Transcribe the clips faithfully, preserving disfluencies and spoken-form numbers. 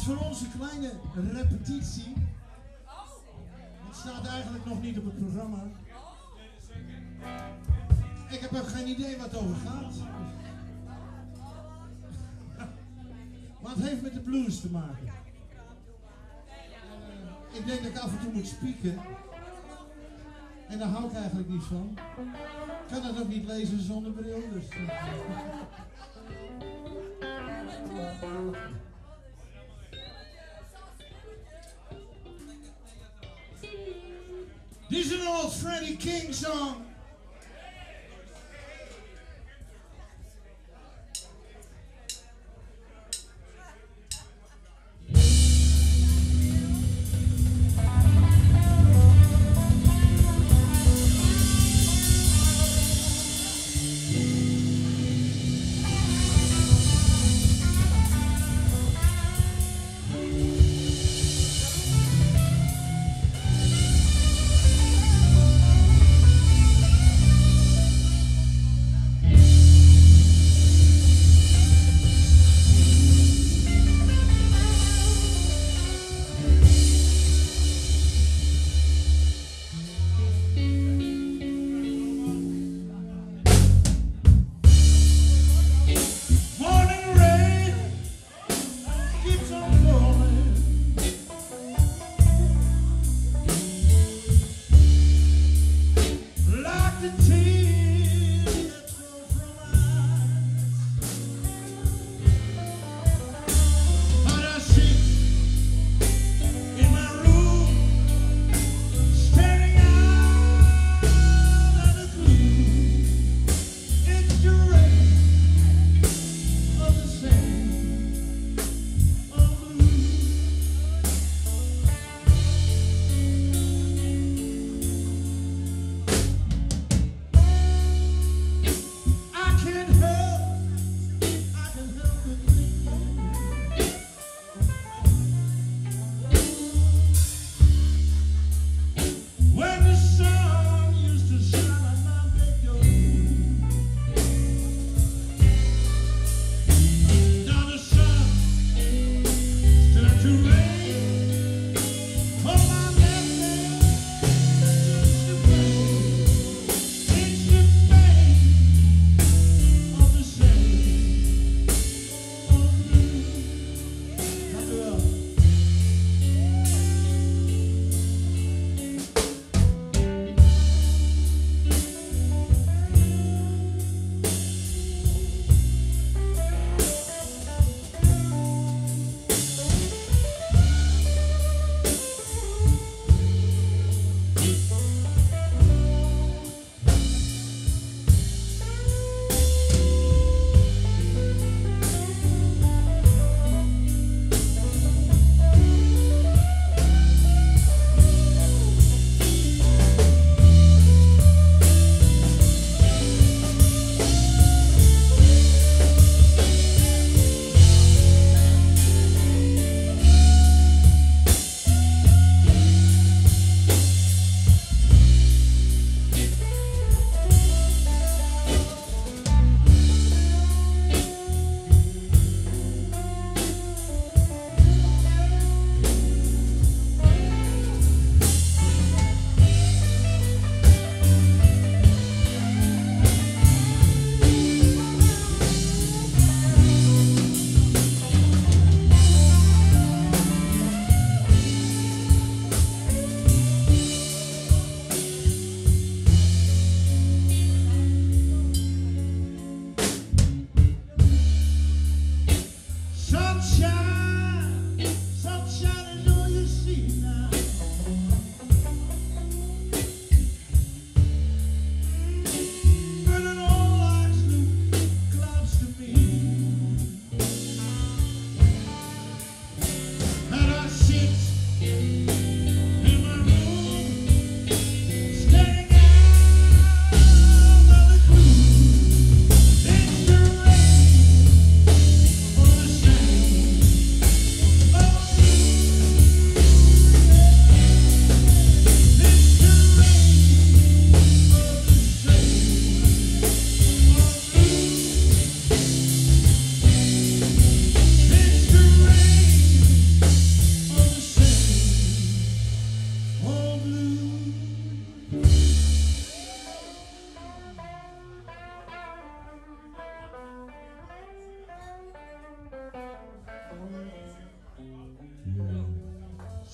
voor ons een kleine repetitie. Het staat eigenlijk nog niet op het programma. Ik heb ook geen idee wat het over gaat. Maar het heeft met de blues te maken. Uh, ik denk dat ik af en toe moet spieken. En daar hou ik eigenlijk niet van. Ik kan het ook niet lezen zonder bril. Dus. This is an old Freddie King song.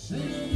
Sing